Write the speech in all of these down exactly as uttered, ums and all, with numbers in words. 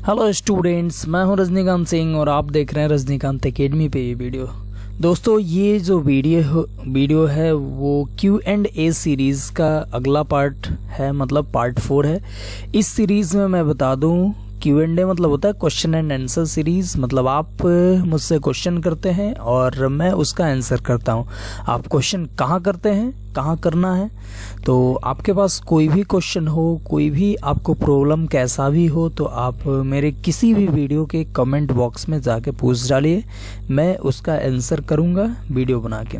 Hello students, मैं हूं रजनीकांत सिंह और आप देख रहे हैं रजनीकांत एकेडमी पे ये वीडियो। दोस्तों, ये जो वीडियो वीडियो है वो क्यू एंड ए सीरीज़ का अगला पार्ट है, मतलब पार्ट फोर है। इस सीरीज़ में मैं बता दूं, क्यू एंड ए मतलब होता है क्वेश्चन एंड आंसर सीरीज़। मतलब आप मुझसे क्वेश्चन करते हैं और मैं उसका आंसर करता हूं। आप क्वेश्चन कहाँ करते हैं, कहाँ करना है, तो आपके पास कोई भी क्वेश्चन हो, कोई भी आपको प्रॉब्लम कैसा भी हो, तो आप मेरे किसी भी वीडियो के कमेंट बॉक्स में जाके पूछ डालिए, मैं उसका आंसर करूँगा वीडियो बना के।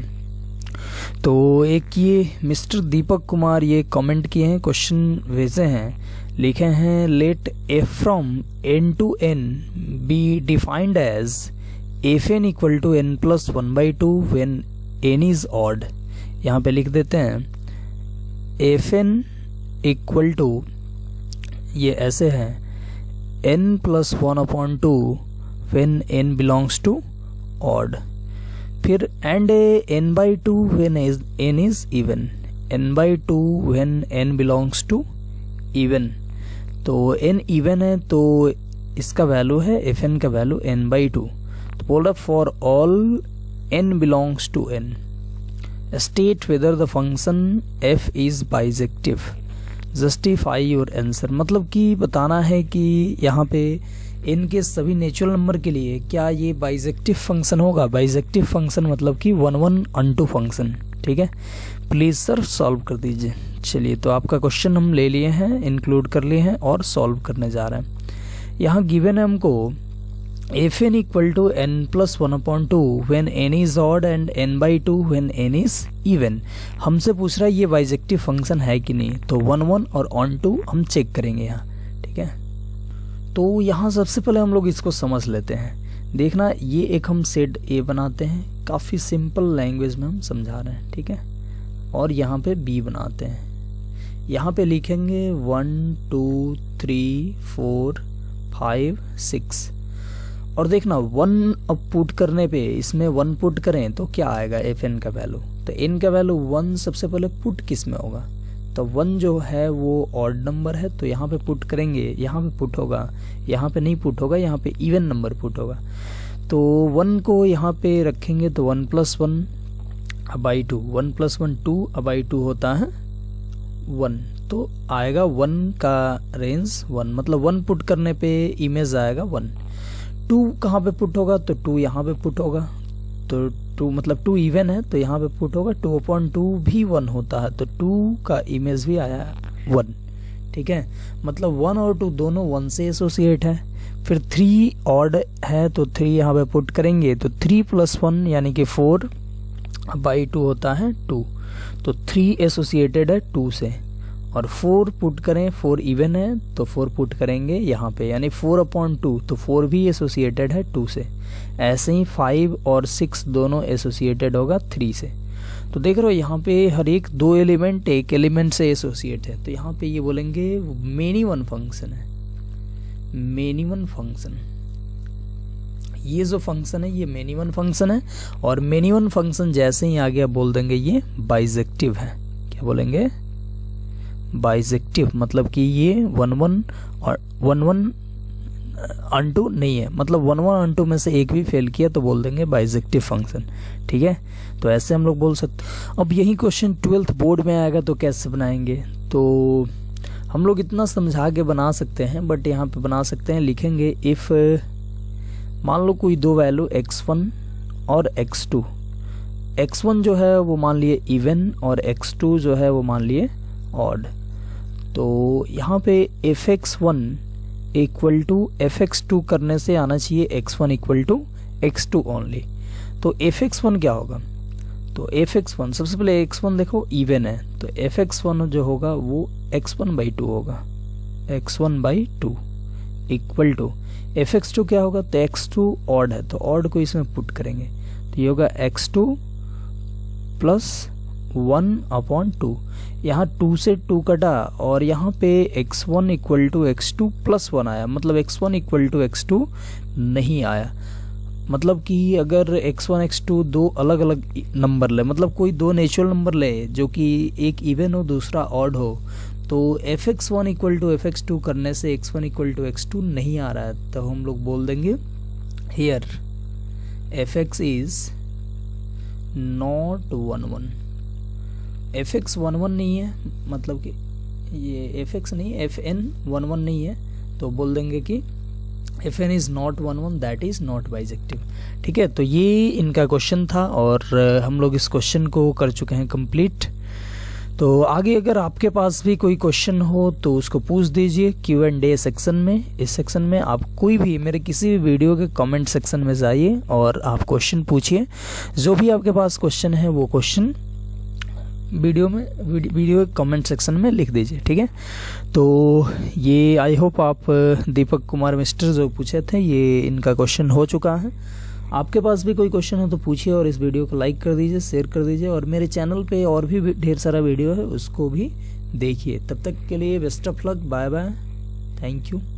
तो एक ये मिस्टर दीपक कुमार ये कमेंट किए हैं, क्वेश्चन भेजे हैं, लिखे हैं let F from N to N be defined as F N equal to N plus one by two when N is odd. यहाँ पे लिख देते हैं एफ एन इक्वल टू, ये ऐसे है, N plus one upon two when N belongs to odd. फिर and N by two when N is even, N by two when N belongs to even. तो एन इवन है तो इसका value है, F N का value N by two. तो बोल रहा for all N belongs to N state whether the function F is bijective, justify your answer. मतलब कि बताना है कि यहाँ पे एन के सभी नेचुरल नंबर के लिए क्या ये बाइजेक्टिव फंक्शन होगा। बाइजेक्टिव फंक्शन मतलब कि वन वन अनटू फंक्शन, ठीक है। प्लीज सर सॉल्व कर दीजिए। चलिए, तो आपका क्वेश्चन हम ले लिए हैं, इंक्लूड कर लिए हैं और सॉल्व करने जा रहे हैं। यहाँ गिवन है हमको F N equal to N plus one upon two when N is odd and N by two when N is even. हमसे पूछ रहा है ये बाइजेक्टिव फंक्शन है कि नहीं, तो वन वन और ऑन टू हम चेक करेंगे यहाँ, ठीक है। तो यहाँ सबसे पहले हम लोग इसको समझ लेते हैं। देखना, ये एक हम सेट ए बनाते हैं, काफ़ी सिंपल लैंग्वेज में हम समझा रहे हैं, ठीक है। और यहाँ पे बी बनाते हैं, यहाँ पे लिखेंगे one two three four five six. और देखना, वन अब पुट करने पे, इसमें वन पुट करें तो क्या आएगा, एफ एन का वैल्यू। तो एन का वैल्यू वन सबसे पहले पुट किस में होगा, तो वन जो है वो ऑड नंबर है, तो यहाँ पे पुट करेंगे, यहाँ पे पुट होगा, यहाँ पे नहीं पुट होगा, यहाँ पे इवन नंबर पुट होगा। तो वन को यहाँ पे रखेंगे तो one plus one by two, one plus one two by two होता है वन, तो आएगा वन का रेंज वन। मतलब वन पुट करने पे इमेज आएगा वन। टू कहाँ पे पुट होगा, तो टू यहाँ पे पुट होगा, तो टू मतलब टू इवन है तो यहाँ पे पुट होगा। टू अपॉन टू भी वन होता है, तो टू का इमेज भी आया वन, ठीक है। मतलब वन और टू दोनों वन से एसोसिएट है। फिर थ्री ऑड है तो थ्री यहाँ पे पुट करेंगे तो थ्री प्लस वन यानी कि फोर बाई टू होता है टू, तो थ्री एसोसिएटेड है टू से। और फोर पुट करें, फोर इवन है तो फोर पुट करेंगे यहाँ पे, यानी फोर अपॉन टू, तो फोर भी एसोसिएटेड है टू से। ऐसे ही फाइव और सिक्स दोनों एसोसिएटेड होगा थ्री से। तो देख रहे हो यहाँ पे हर एक दो एलिमेंट एक एलिमेंट से एसोसिएट है, तो यहाँ पे ये बोलेंगे मेनी वन फंक्शन है, मेनी वन फंक्शन। ये जो फंक्शन है ये मेनी वन फंक्शन है, और मेनी वन फंक्शन जैसे ही आ गया बोल देंगे ये बाइजेक्टिव है। क्या बोलेंगे, बाइजेक्टिव। मतलब कि ये वन वन और वन वन अनटू नहीं है, मतलब वन वन अनटू में से एक भी फेल किया तो बोल देंगे बाइजेक्टिव फंक्शन, ठीक है। तो ऐसे हम लोग बोल सकते। अब यही क्वेश्चन ट्वेल्थ बोर्ड में आएगा तो कैसे बनाएंगे, तो हम लोग इतना समझा के बना सकते हैं, बट यहाँ पे बना सकते हैं, लिखेंगे इफ मान लो कोई दो वैल्यू एक्स वन और एक्स टू, एक्स वन जो है वो मान लिए इवन और एक्स टू जो है वो मान लिए ऑड। तो यहाँ पे F X one equal to F X two करने से आना चाहिए X one equal to X two only. तो एफ एक्स वन क्या होगा, तो एफ एक्स वन सबसे पहले एक्स वन देखो इवन है, तो एफ एक्स वन जो होगा वो एक्स वन बाई टू होगा, X one by two equal to F X two क्या होगा, तो एक्स टू ऑड है, तो ऑड को इसमें पुट करेंगे तो ये होगा X two plus one upon two. यहाँ टू से टू कटा और यहाँ पे X one equal to X two plus one आया, मतलब X one equal to X two नहीं आया। मतलब कि अगर एक्स वन एक्स टू दो अलग अलग नंबर ले, मतलब कोई दो नेचुरल नंबर ले जो कि एक इवन हो दूसरा ऑड हो, तो F X one equal to F X two करने से X one equal to X two नहीं आ रहा है, तो हम लोग बोल देंगे here F X is not one one. F X one one नहीं है, मतलब कि ये एफ एक्स नहीं, एफ एन वन वन नहीं है, तो बोल देंगे कि F N is not one one, that is not bijective. ठीक है, तो ये इनका क्वेश्चन था और हम लोग इस क्वेश्चन को कर चुके हैं कंप्लीट। तो आगे अगर आपके पास भी कोई क्वेश्चन हो तो उसको पूछ दीजिए क्यू एंड ए सेक्शन में। इस सेक्शन में आप कोई भी मेरे किसी भी वीडियो के कमेंट सेक्शन में जाइए और आप क्वेश्चन पूछिए। जो भी आपके पास क्वेश्चन है वो क्वेश्चन वीडियो में वीडियो के कमेंट सेक्शन में लिख दीजिए। ठीक है, तो ये आई होप आप दीपक कुमार मिस्टर जो पूछे थे ये इनका क्वेश्चन हो चुका है। आपके पास भी कोई क्वेश्चन हो तो पूछिए और इस वीडियो को लाइक कर दीजिए, शेयर कर दीजिए और मेरे चैनल पे और भी ढेर सारा वीडियो है उसको भी देखिए। तब तक के लिए best of luck, bye bye, thank you.